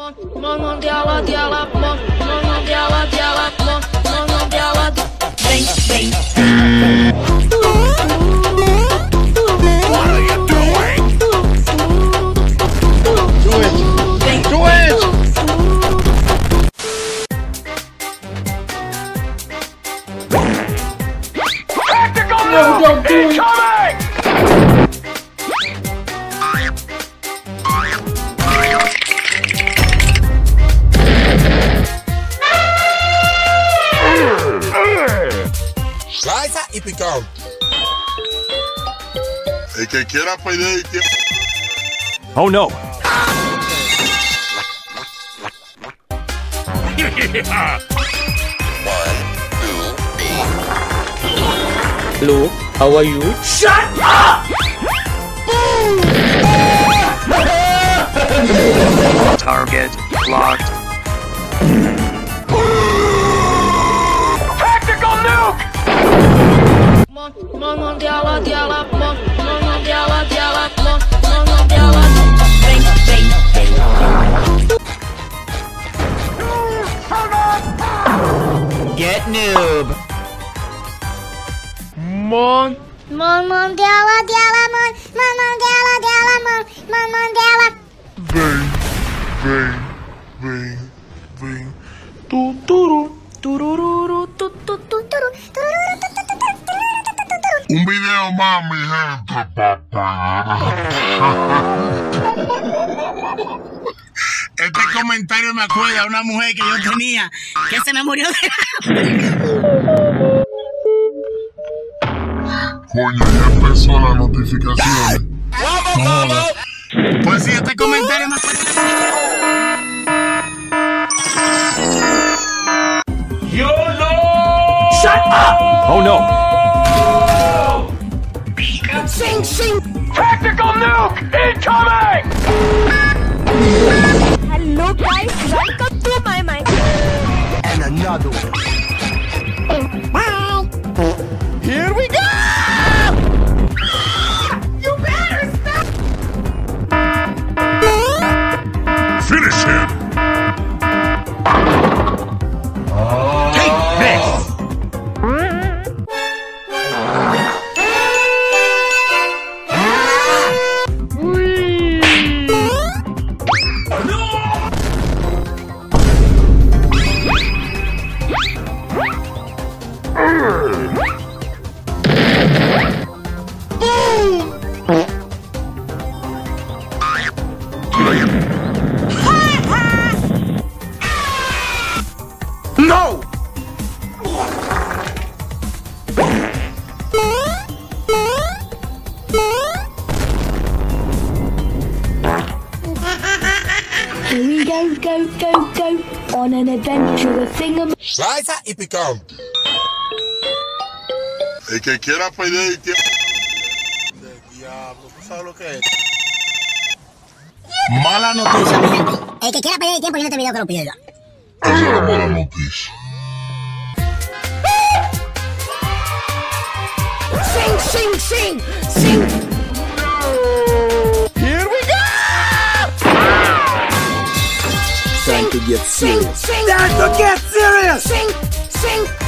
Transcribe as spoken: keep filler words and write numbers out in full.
Mano dela, dela, mano dela, dela, mano dela, vem, vem. What are you doing? Do it. Do it. Tactical nuke incoming! Salsa y picante. El que quiera pedir y quiera... Oh no. Hello, how are you? Shut up! Target locked. Tactical nuke! Mano dela, dela, mano dela, dela, mano dela, vem, vem, vem. Get noob. Mon. Mon, mon dela, dela, mon, mon, mon dela, dela, mon, mon, mon dela. Vem, vem, vem, vem. Tu, turu, turururu, tu, tu, tu, turu, turururu, tu, tu, tu, tu, turururu, tu, tu, tu, turu. Un video más, mi gente, papá. Este comentario me acuerda a una mujer que yo tenía que se me murió de hambre. Coño, ya empezó la notificación. ¡Vamos, vamos! Pues sí, este comentario me acuerda. YOLO! Shut up! Oh no. Sing, sing. Tactical nuke incoming! Hello guys, welcome to my mind. And another one. Here we go! You better stop. Finish him. Take this! No! Here we go, go, go, go, on an adventure, a thingam. Salsa y picante. El que quiera pedir y quiera... Diablo, ¿tú sabes lo que es? Mala noticia, mi gente. El que quiera perder tiempo en este video que lo pierda. Esa es la mala noticia. Sing, sing, sing, sing. Here we go! Time to get serious. Sing, time to get serious. Sing, sing.